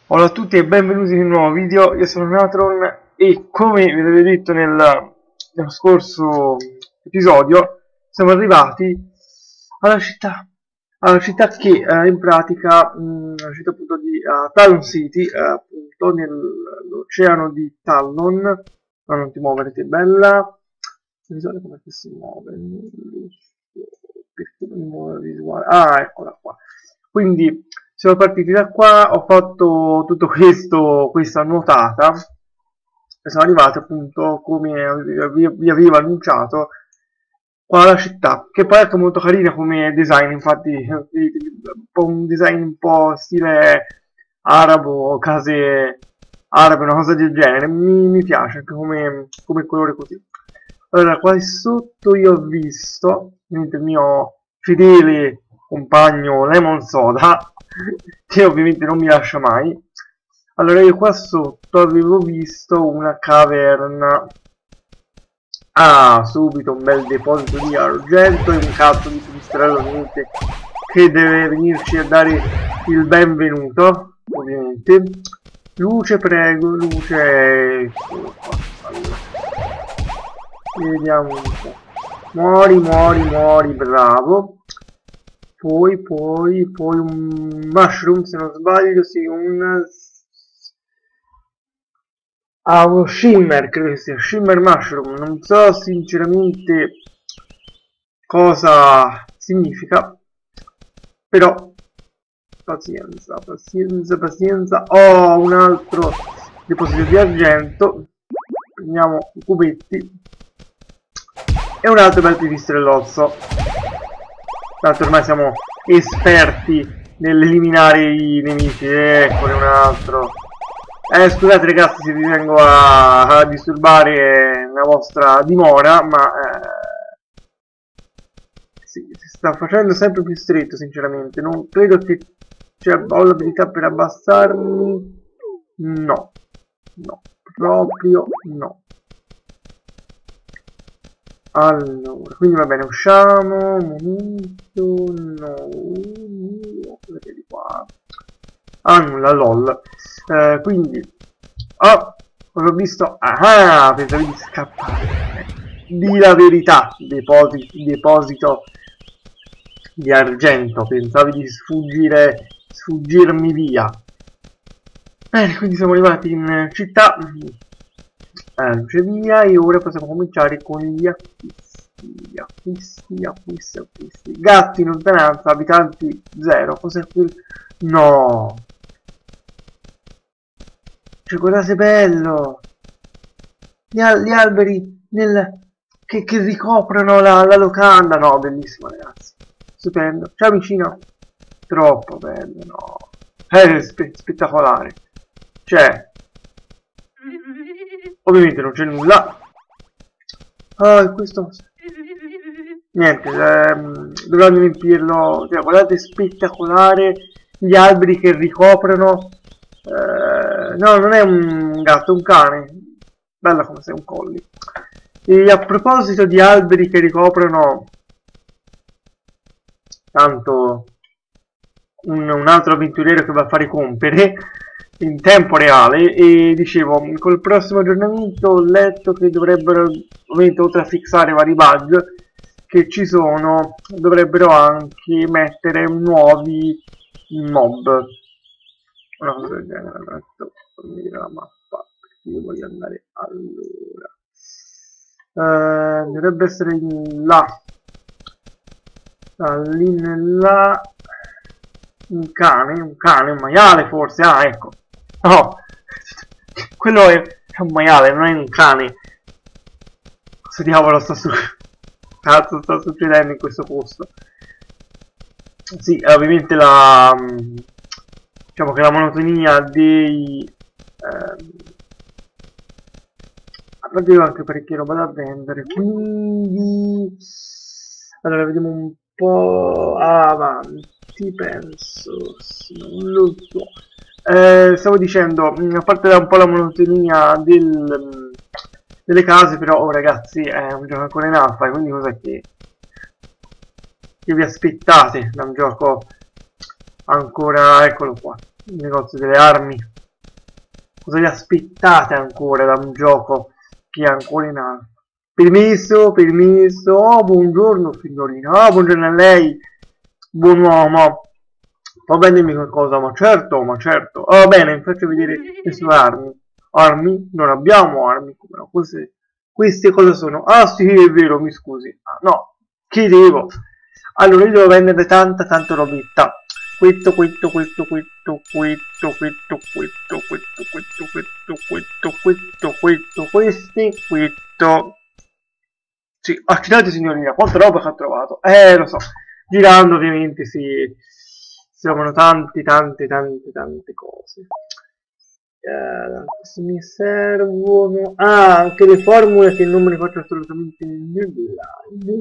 Hola a tutti e benvenuti in un nuovo video. Io sono Natron e come vi avevo detto nello scorso episodio siamo arrivati alla città che in pratica la città appunto di Talon City, appunto nell'oceano di Talon. Ma non ti muovere, che bella visuale, come si muove, perché non mi muove la visuale, eccola qua. Quindi siamo partiti da qua, ho fatto tutto questa nuotata e sono arrivato appunto, come vi avevo annunciato, qua alla città, che poi è anche molto carina come design. Infatti un design un po' stile arabo, case arabe, una cosa del genere, mi piace anche come colore così. Allora, qua sotto io ho visto il mio fedele compagno Lemon Soda, che ovviamente non mi lascia mai. Allora, io qua sotto avevo visto una caverna. Subito un bel deposito di argento e un cazzo di pipistrello ovviamente, che deve venirci a dare il benvenuto, ovviamente. Luce, prego, luce. Allora, vediamo un po'. Muori, bravo. Poi un mushroom, se non sbaglio, sì, uno shimmer, credo che sia shimmer mushroom. Non so sinceramente cosa significa, però pazienza. Ho un altro deposito di argento, prendiamo i cubetti e un altro bel pipistrellozzo. Tanto ormai siamo esperti nell'eliminare i nemici. Eccone un altro. Scusate ragazzi se vi vengo a disturbare la vostra dimora, ma si sta facendo sempre più stretto, sinceramente. Non credo che ho l'abilità per abbassarmi. No, proprio no. Allora, quindi va bene, usciamo. Momento, no. Vedete qua. Nulla, lol. Quindi cosa ho visto? Pensavi di scappare. Di la verità, deposito di argento, pensavi di sfuggirmi via. Bene, quindi siamo arrivati in città, luce via, e ora possiamo cominciare con gli acquisti. Gatti in lontananza, abitanti 0. Cos'è quel? No! Cioè, guardate, bello! Gli alberi che ricoprono la locanda. No, bellissimo, ragazzi. Stupendo. Ciao, vicino. Troppo bello, no. Spettacolare. Cioè, ovviamente non c'è nulla. Questo... Niente, dovrò riempirlo. Cioè, guardate, spettacolare. Gli alberi che ricoprono... no, non è un gatto, è un cane. Bella come sei un colli. E a proposito di alberi che ricoprono, tanto un altro avventuriero che va a fare compere in tempo reale, e dicevo, col prossimo aggiornamento ho letto che dovrebbero, ovviamente, oltre a fissare vari bug che ci sono, dovrebbero anche mettere nuovi mob, una cosa del genere. Adesso fammi vedere la mappa, perché io voglio andare. Allora, dovrebbe essere in là, lì nella, un maiale forse. Ecco, no, quello è un maiale, non è un cane. Cosa diavolo sta succedendo in questo posto? Sì, ovviamente diciamo che la monotonia dei avevo anche parecchie roba da vendere, quindi allora vediamo un po' avanti, penso, sì, non lo so. Stavo dicendo, a parte un po' la monotonia delle case, però ragazzi, è un gioco ancora in alfa, quindi cos'è che vi aspettate da un gioco ancora? Eccolo qua. il negozio delle armi. Cosa vi aspettate ancora da un gioco che è ancora in alto? Permesso, permesso, oh buongiorno signorina, oh buongiorno a lei, buon uomo. Può vendermi qualcosa? Ma certo, ma certo. Oh bene, mi faccio vedere le sue armi. Armi? Non abbiamo armi, come no? Queste cosa sono? Ah sì, è vero, mi scusi. Ah, no, chiedevo. Allora io devo vendere tanta robetta. Questo, sì, accidenti signorina, quanta roba che ha trovato? Lo so, girando ovviamente si trovano tante cose. Queste mi servono. Ah, anche le formule che non me ne faccio assolutamente nulla.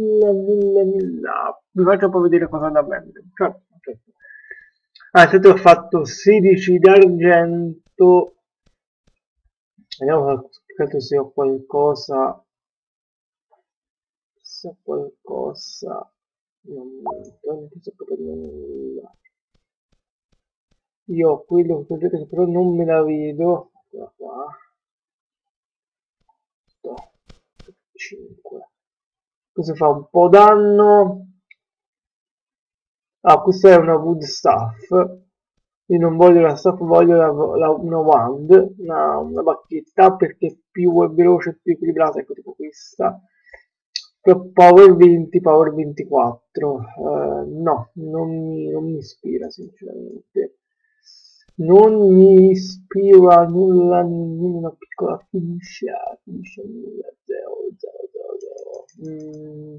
Mi faccio un po' vedere cosa da vendere. Certo. Ah, intanto ho fatto 16 d'argento. Vediamo se ho qualcosa. Non ti sto capendo nulla. Io ho quello che progetto che però non me la vedo. Qua. 5. Questo fa un po' danno. Ah, questa è una wood staff. Io non voglio la staff, voglio una wand, una bacchetta, perché è più veloce, più equilibrata, ecco, tipo questa. Power 20, power 24. No, non mi ispira sinceramente. Non mi ispira nulla, una piccola finisce nulla, 0.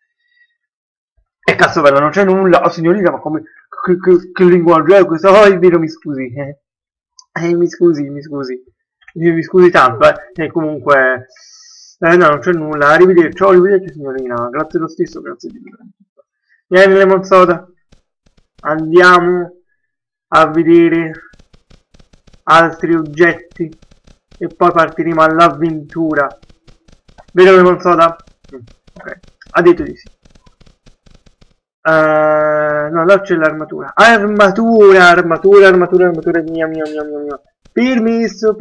E cazzo bella, non c'è nulla. Oh signorina, ma come che linguaggio è questo? Oh, è vero, mi scusi. Mi scusi tanto, E comunque no, non c'è nulla. Arrivederci signorina. Grazie lo stesso, grazie di nulla. Vieni Lemon Soda. Andiamo a vedere altri oggetti e poi partiremo all'avventura. Vero Lemon Soda? Ok, ha detto di sì. No, là c'è l'armatura. Armatura mia. Permesso.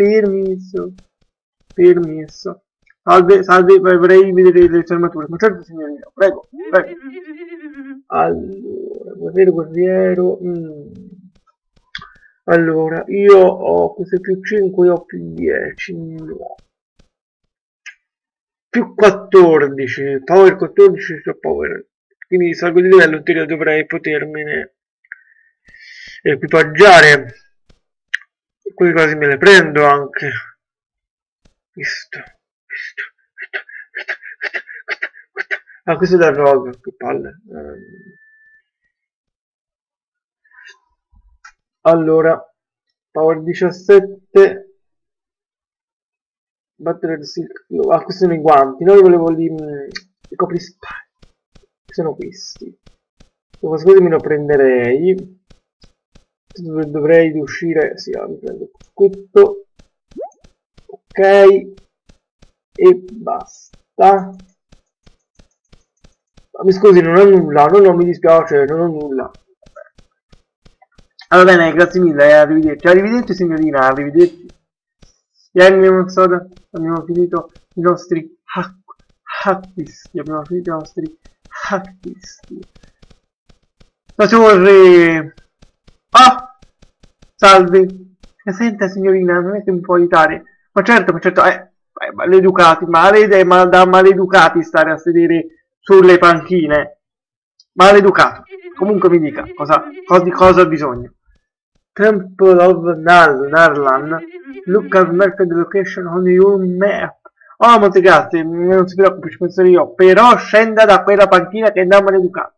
Salve, vorrei vedere le sue armature. Ma certo signorina, prego. Allora, guerriero. Allora, io ho questo più 5, io ho più 10. No. Più 14. Power 14, cioè power. Quindi salgo di livello, in teoria dovrei potermene equipaggiare. Quelle cose me le prendo anche. Visto. Ah, questo è da rogue, che palle. Allora, power 17. Battere il silk. Ah, questi sono i guanti. Noi volevo i coprispalla. Sono questi. Quasi me lo prenderei. Dovrei riuscire. Sì, mi prendo questo. Ok. E basta. Mi scusi, non ho nulla. No, mi dispiace, non ho nulla. Va bene, grazie mille, arrivederci. Arrivederci signorina, arrivederci. Vieni, Lemon Soda. Abbiamo finito i nostri acquisti. La torre. Ah, salve. Senta signorina, non è che mi può aiutare. Ma certo, maleducati, da maleducati stare a sedere sulle panchine. Maleducato. Comunque mi dica, di cosa ha bisogno. Temple of Narlan. Look at marked location on your map. Oh, molte grazie, non si preoccupi, ci penso io. Però scenda da quella panchina che è da maleducato.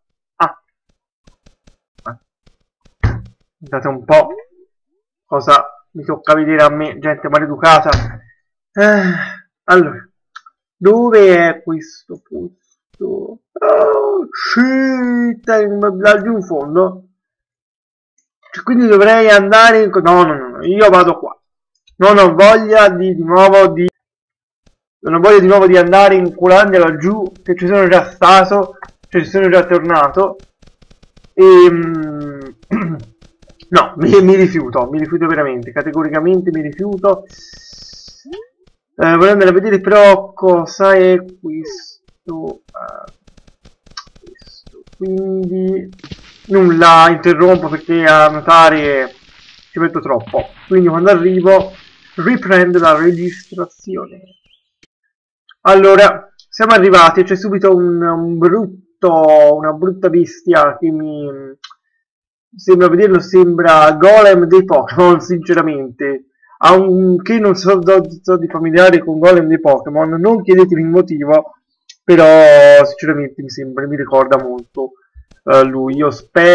Guardate un po' cosa mi tocca vedere a me, gente maleducata. Allora, dove è questo posto? Oh, shit, laggiù in fondo. Quindi dovrei andare in... No, io vado qua. Non ho voglia di nuovo di andare in Culandia laggiù, che ci sono già stato, cioè ci sono già tornato. No, mi rifiuto veramente, categoricamente mi rifiuto. Voglio andare a vedere però cosa è questo. Questo. Quindi nulla, interrompo perché a notare ci metto troppo. Quindi quando arrivo riprendo la registrazione. Allora, siamo arrivati, c'è subito una brutta bestia che mi sembra vederlo, sembra Golem dei Pokémon, sinceramente. Che non so di familiare con Golem dei Pokémon, non chiedetemi il motivo, però sinceramente mi ricorda molto lui. Io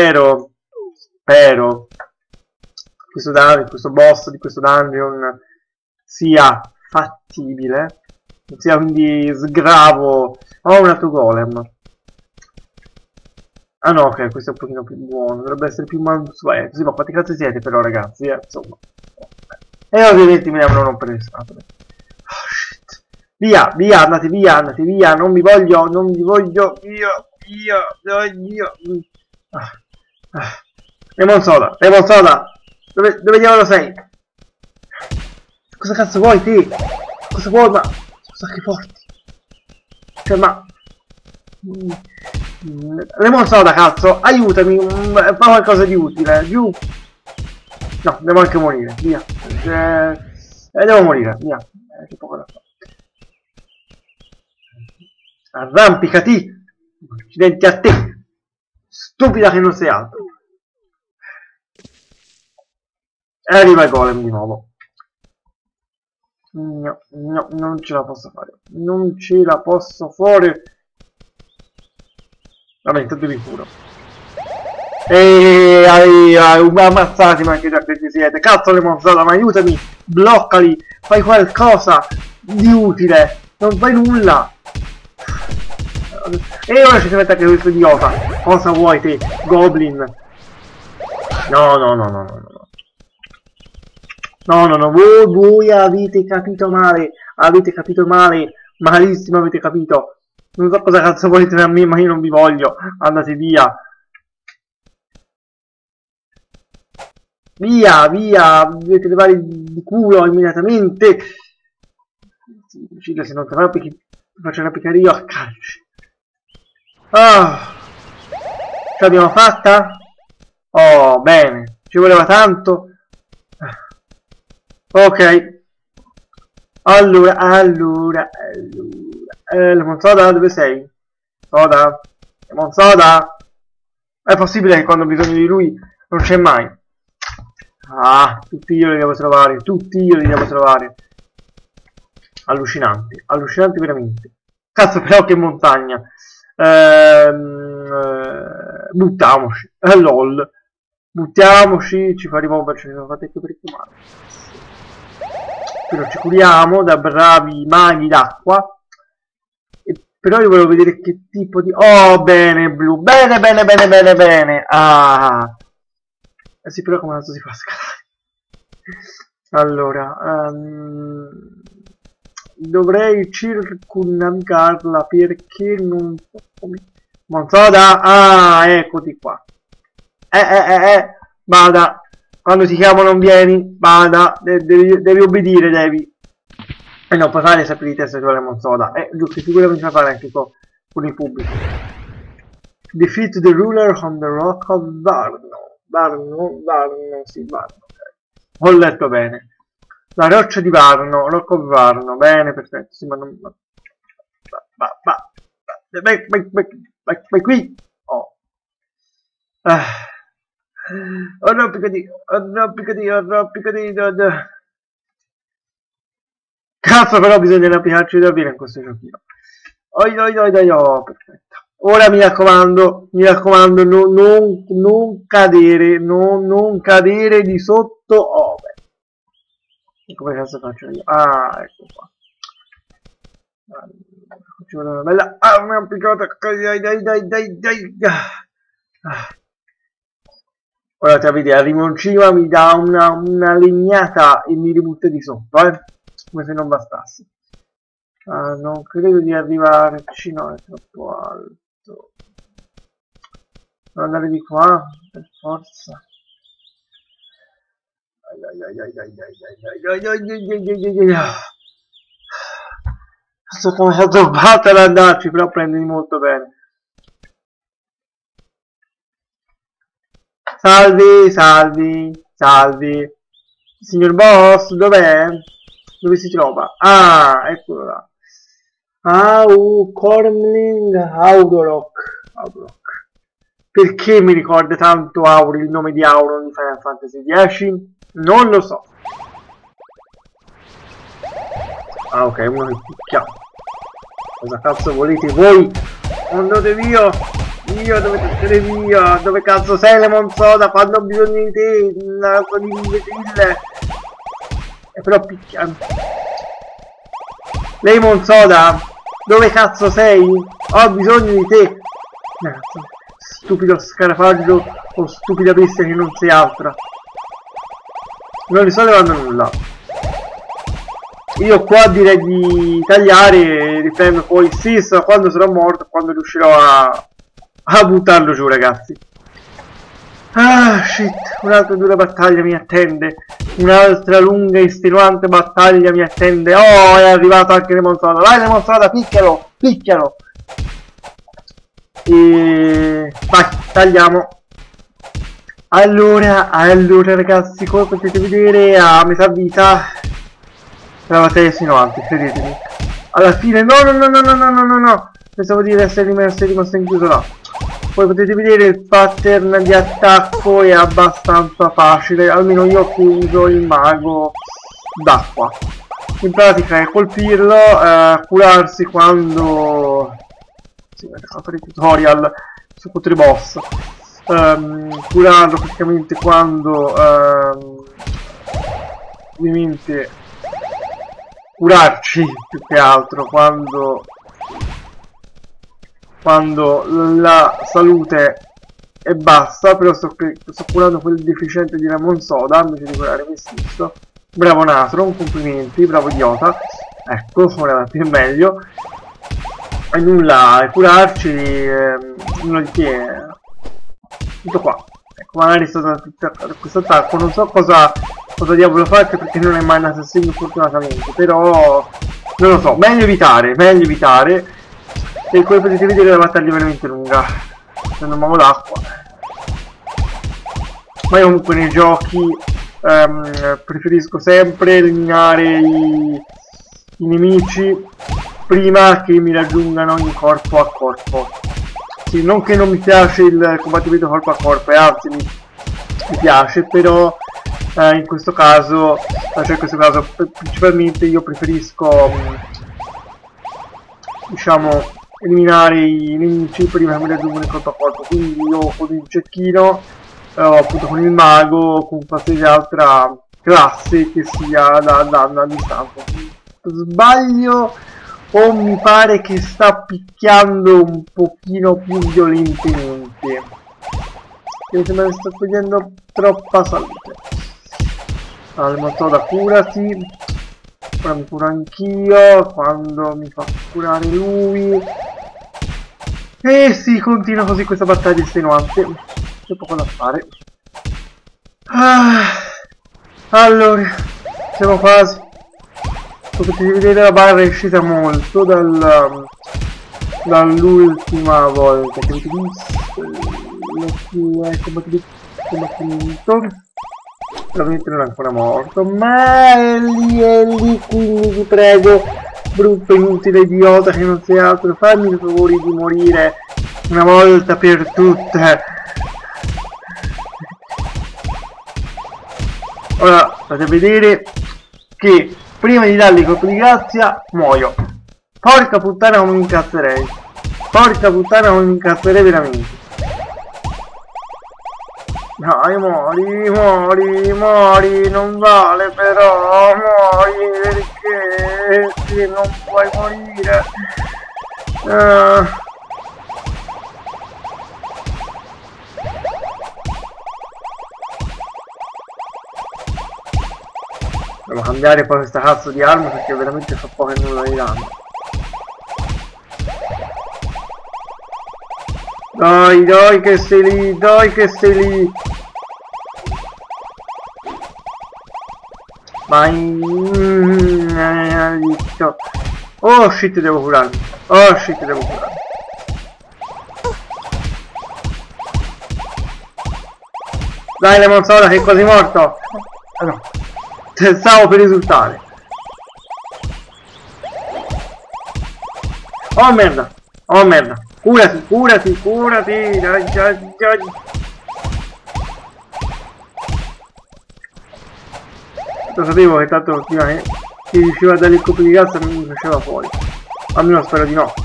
spero questo boss di questo dungeon sia fattibile, sia quindi sgravo. Ho un altro golem. Ah no, ok, questo è un pochino più buono, dovrebbe essere più mansueto. Sì, ma quanti cazzo siete però, ragazzi, insomma. E ovviamente mi devono rompere le scatole. Oh, shit. Via, via, andate via, non vi voglio, io. Ah, ah. Lemon soda, dove diavolo sei? Cosa cazzo vuoi te? Cosa vuoi, ma... Scusa che forti. Cioè, ma... Lemon soda, cazzo, aiutami, fa qualcosa di utile, giù. No, devo anche morire, via. Devo morire, via. C'è poco da fare. Arrampicati! Accidenti a te! Stupida che non sei altro. E arriva il golem di nuovo. No, non ce la posso fare. Non ce la posso fare. Vabbè, intanto vi curo. Ammazzatemi anche già che ci siete. Cazzo le mozzate, ma aiutami. Bloccali. Fai qualcosa di utile. Non fai nulla. E ora ci si mette anche questo idiota. Cosa vuoi te, Goblin? No, voi avete capito male, malissimo avete capito. Non so cosa cazzo volete da me, ma io non vi voglio. Andate via. Via, dovete levare di culo immediatamente. Uccide se non ti faccio arrampicare io a calci. Ah, ce l'abbiamo fatta? Oh, bene, ci voleva tanto. Ok. Allora. Lemon Soda, dove sei? Soda? Lemon Soda? È possibile che quando ho bisogno di lui non c'è mai. Ah, tutti io li devo trovare, allucinanti veramente. Cazzo, però che montagna. Buttiamoci, lol. Buttiamoci, ci fa rimuoverci, ci sono fatte più parecchio male. Però ci curiamo da bravi maghi d'acqua. Però io volevo vedere che tipo di... Oh, bene, blu. Bene. Ah. Sì, però come cazzo si fa a scalare? Allora, dovrei circumnavigarla perché non so come... Monzoda? Ah, eccoti qua. Vada. Quando ti chiamo non vieni, vada. Devi obbedire, devi. E non puoi fare sempre di testa con la Monzoda. Giusto, sicuramente fa fare anche con il pubblico. Defeat the ruler on the rock of Varno. Varno, sì, Varno. Okay. Ho letto bene. La roccia di Varno, Rock of Varno. Bene, perfetto. Sì, ma non... Vai qui. Oh. Arrampicati. Cazzo, però bisogna arrampicarci davvero in questo giochino. Oh, perfetto. Ora mi raccomando, non cadere, non cadere di sotto. Oh, beh. E come cazzo faccio io? Ah, ecco qua. Ci vuole una bella arrampicata. Dai. Ora te vedi, arrivo in cima, mi dà una legnata e mi ributta di sotto, come se non bastasse. Non credo di arrivarci, no, è troppo alto. Devo andare di qua, per forza. Non so come sia addobbato ad andarci, però prendimi molto bene. Salvi, salvi, salvi. Signor boss, dov'è? Dove si trova? Ah, eccolo là. Cormling Aurorok. Perché mi ricorda tanto Auri, il nome di Auron di Final Fantasy X? Non lo so. Ah, ok, uno che picchia. Cosa cazzo volete voi? Andate via! Via, dovete essere via! Dove cazzo sei, Lemon Soda? Quando ho bisogno di te? Una cosa di imbecille! E però picchia. Lemon Soda? Dove cazzo sei? Ho bisogno di te! Stupido scarafaggio o stupida bestia che non sei altra. Non li sto levando nulla. Io qua direi di tagliare e riprendo poi Sis quando sarò morto, quando riuscirò a buttarlo giù, ragazzi. Ah, shit, un'altra dura battaglia mi attende. Un'altra lunga e estenuante battaglia mi attende. Oh, è arrivato anche Lemon Soda. Vai, Lemon Soda, picchialo, picchialo. E vai, tagliamo. Allora ragazzi, come potete vedere a metà vita la battaglia è estenuante, credetemi. Alla fine, no, pensavo di essere rimasto incluso là. Poi potete vedere il pattern di attacco è abbastanza facile, almeno io che uso il mago d'acqua. In pratica è colpirlo, curarsi quando... Sì, a fare il tutorial su contro i boss. Curarlo praticamente quando... ovviamente... curarci più che altro quando la salute è bassa, però sto curando quel deficiente di Lemon Soda invece di curare me stesso. Bravo Natron, complimenti, bravo idiota. Ecco, ora più meglio. E nulla, curarci, nulla di che. Tutto qua. Ecco, magari è stato questo attacco, non so cosa diavolo fa, anche perché non è mai un assassino fortunatamente, però non lo so, meglio evitare. E come potete vedere la battaglia è veramente lunga, prendo un mago d'acqua. Ma io comunque nei giochi preferisco sempre eliminare i nemici prima che mi raggiungano in corpo a corpo. Sì, non che non mi piace il combattimento corpo a corpo, anzi mi piace, però in questo caso, principalmente io preferisco diciamo eliminare i nemici prima che mi raggiungano in corpo a corpo. Quindi io con il cecchino, appunto con il mago o con qualsiasi altra classe che sia da danno a distanza. Sbaglio o mi pare che sta picchiando un pochino più violentemente? Mi sembra che sto togliendo troppa salute. Allora, Lemon Soda, curati. Ora mi curo anch'io quando mi fa curare lui. E sì, continua così questa battaglia estenuante. C'è poco da fare. Allora, siamo quasi. Come potete vedere la barra è uscita molto dall'ultima volta che avete visto il combattimento. Ovviamente non è ancora morto, ma è lì, quindi vi prego, brutto inutile idiota che non sei altro, fammi il favore di morire una volta per tutte. Ora fate vedere che prima di dargli colpo di grazia muoio. Porca puttana come mi incazzerei. Porca puttana come mi incazzerei veramente. Dai, muori, non vale però, muori, perché sì, non puoi morire. Devo cambiare poi questa cazzo di arma perché veramente fa poco e nulla di danno. Dai che sei lì, Vai. Oh shit, devo curarmi. Oh shit, devo curarmi. Dai Lemon Soda, che è quasi morto. Ah no. Stavo per risultare. Oh merda. Oh merda. Curati, curati, curati. Lo sapevo che tanto prima chi riusciva a dare il colpo di cazzo mi faceva fuori. Almeno spero di no.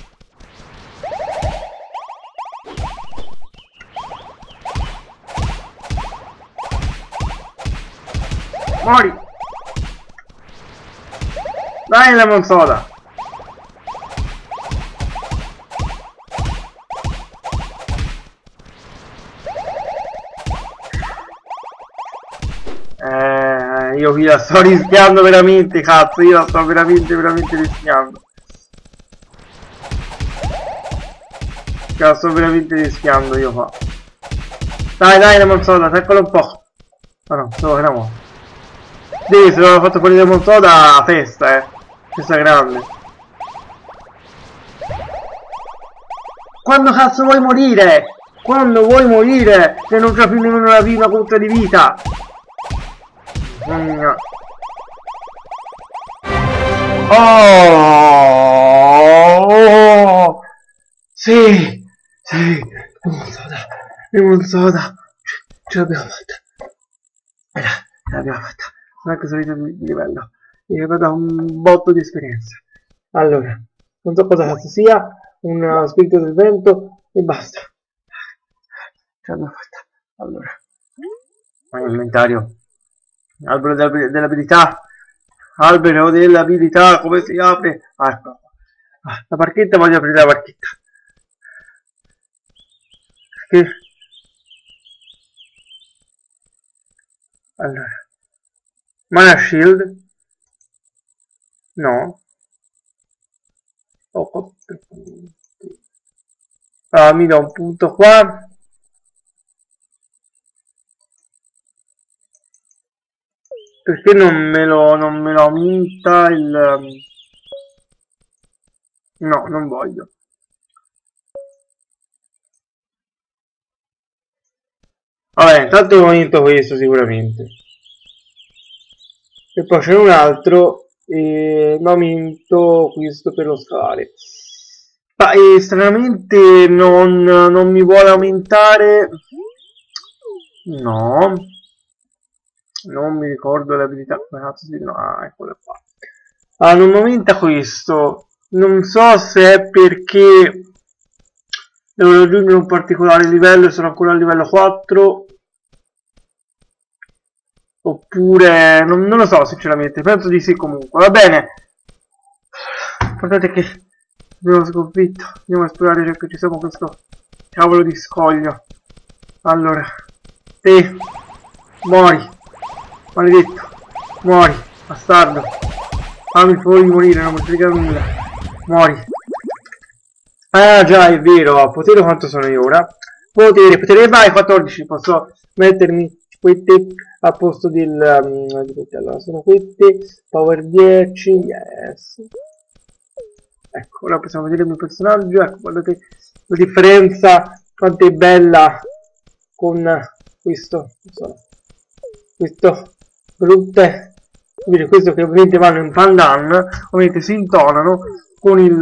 Muori! Dai Lemon Soda! Io qui la sto rischiando veramente, cazzo, io la sto veramente rischiando. La sto veramente rischiando io qua. Dai Lemon Soda, eccolo un po'. Ah no, solo che era morto. Devi, se l'ho fatto fuori Lemon Soda, festa, festa grande. Quando cazzo vuoi morire? Quando vuoi morire? Se non c'è più nemmeno una prima punta di vita. Oh, sì, Lemon Soda, ce l'abbiamo fatta, ce l'abbiamo fatta, non è che salito di livello, mi è dato un botto di esperienza. Allora, non so cosa cazzo sia, un spirito del vento e basta, ce l'abbiamo fatta. Allora, inventario. Albero dell'abilità, albero dell'abilità, come si apre? Ecco. La barchetta, voglio aprire la barchetta. Perché? Allora, mana shield? No. Oh, 4 punti. Mi do un punto qua. Perché non me lo aumenta il... No, non voglio. Vabbè, intanto aumento questo sicuramente. E poi c'è un altro e aumento questo per lo scale. Ma stranamente non mi vuole aumentare... No. Non mi ricordo le abilità. No, eccole qua. Ah, non aumenta questo. Non so se è perché devo raggiungere un particolare livello e sono ancora a livello 4. Oppure non lo so sinceramente. Penso di sì comunque. Va bene. Guardate che abbiamo sconfitto. Andiamo a esplorare ciò che ci siamo questo cavolo di scoglio. Allora. Te. Muori. Maledetto, muori, bastardo. Fammi il favore di morire, non mi frega nulla. Muori. Ah già, è vero, potere quanto sono io ora? Potere, vai, 14, posso mettermi queste a posto allora, sono queste, power 10, yes. Ecco, ora possiamo vedere il mio personaggio, ecco, guardate la differenza, quanto è bella con questo, questo brutte, questo che ovviamente vanno in pandan, ovviamente si intonano con il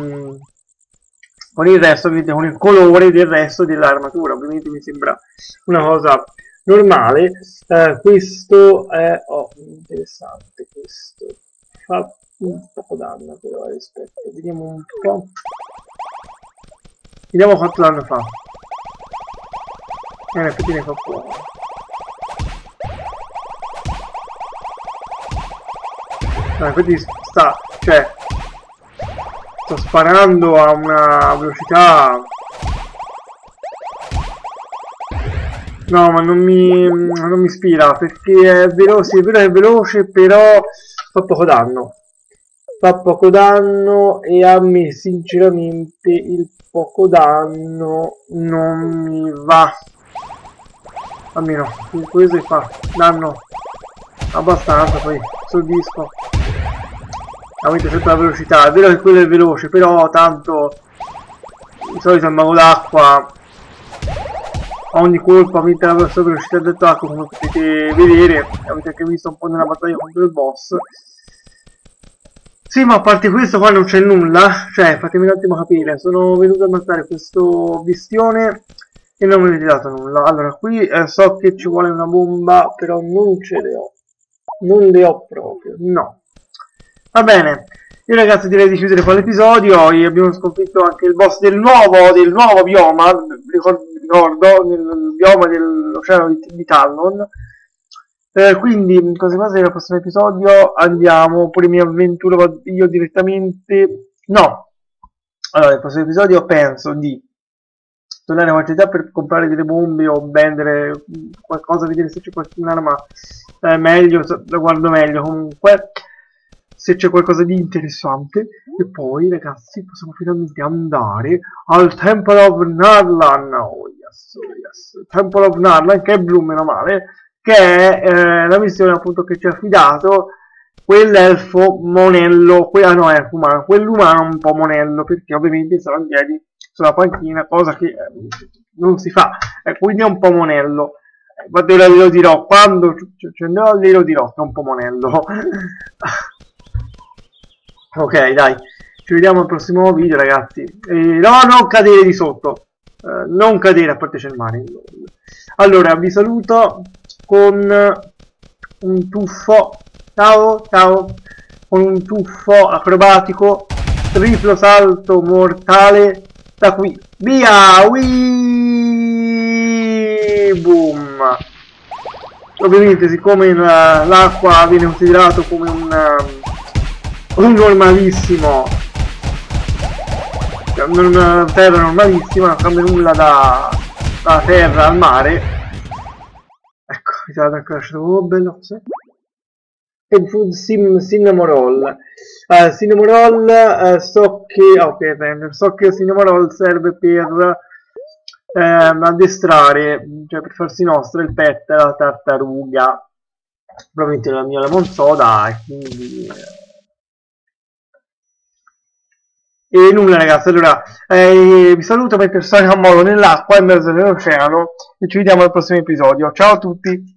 resto, ovviamente con il colore del resto dell'armatura, ovviamente mi sembra una cosa normale. Questo è interessante, questo fa un po' danno però rispetto, vediamo un po', vediamo quanto danno fa. In effetti ne fa poco. Infatti sto sparando a una velocità, no, ma non mi ispira, perché è veloce, è vero che è veloce, però fa poco danno e a me sinceramente il poco danno non mi va, almeno questo che fa danno abbastanza, poi soddisfo. Aumenta sempre la velocità, è vero che quello è veloce, però tanto di solito il mago d'acqua a ogni colpo aumenta la sua velocità d'attacco, come potete vedere, avete anche visto un po' nella battaglia contro il boss. Sì, ma a parte questo qua non c'è nulla, cioè fatemi un attimo capire, sono venuto a notare questo bestione e non mi avete dato nulla. Allora, qui so che ci vuole una bomba, però non ce le ho, non le ho proprio, no. Va bene, io ragazzi direi di chiudere qua l'episodio, abbiamo sconfitto anche il boss del nuovo bioma, ricordo, nel bioma dell'oceano di Talon. Quindi, cose nel prossimo episodio andiamo, oppure mi avventuro io direttamente, no, allora nel prossimo episodio penso di tornare a una città per comprare delle bombe o vendere qualcosa, vedere se c'è qualche un'arma meglio, la guardo meglio comunque, se c'è qualcosa di interessante. E poi ragazzi possiamo finalmente andare al Temple of Narlan, oh yes, oh yes, Temple of Narlan, che è blu meno male, che è la missione appunto che ci ha affidato quell'elfo monello, no, elfo umano, quell'umano un po' monello, perché ovviamente sarà in piedi sulla panchina, cosa che non si fa, quindi è un po' monello. Infatti ora glielo dirò, quando ci andrò glielo dirò che è un po' monello. Ok, dai, ci vediamo al prossimo video ragazzi. No, non cadere di sotto, non cadere, a parte c'è il mare. Allora, vi saluto con un tuffo, ciao, con un tuffo acrobatico, triplo salto mortale, da qui, via, boom. Ovviamente siccome l'acqua viene considerato come un normalissimo, una terra normalissima, non cambia nulla da terra al mare. Ecco, mi sa che ho lasciato bello, sì. E food cinnamoroll. Cinnamoroll, so che cinnamoroll serve per addestrare, cioè per farsi nostra il pet, la tartaruga, probabilmente la mia lemon soda, e quindi e nulla ragazzi, allora vi saluto mentre sono a modo nell'acqua in mezzo all'oceano e ci vediamo al prossimo episodio. Ciao a tutti!